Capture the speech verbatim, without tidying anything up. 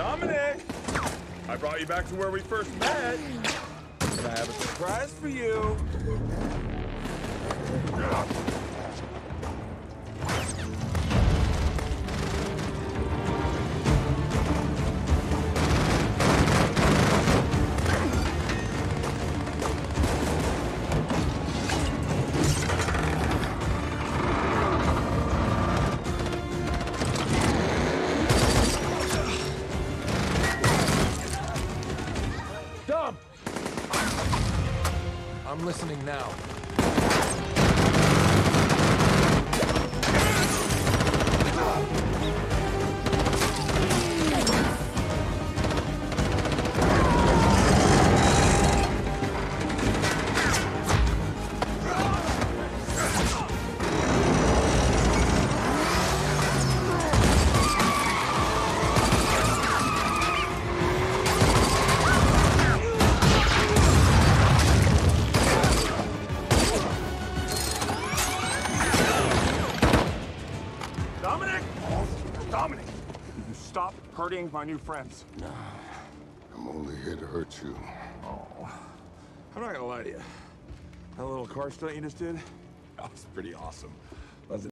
Dominic! I brought you back to where we first met. And I have a surprise for you. Dom! I'm listening now. Dominic! Dominic! You stop hurting my new friends. No, I'm only here to hurt you. Oh, I'm not gonna lie to you. That little car stunt you just did, that was pretty awesome.